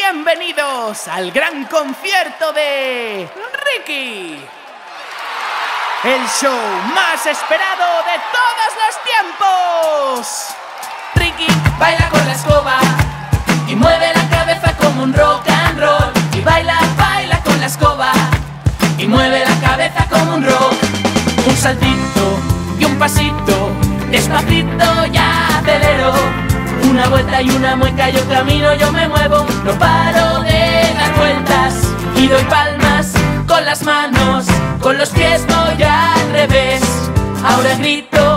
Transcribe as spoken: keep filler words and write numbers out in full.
Bienvenidos al gran concierto de Ricky, el show más esperado de todos los tiempos. Ricky baila con la escoba y mueve la cabeza como un rock and roll. Y baila, baila con la escoba y mueve la cabeza como un rock. Un saltito y un pasito, despacito ya acelero. Una vuelta y una mueca, yo camino, yo me muevo. No paro de dar vueltas y doy palmas con las manos, con los pies voy al revés. Ahora grito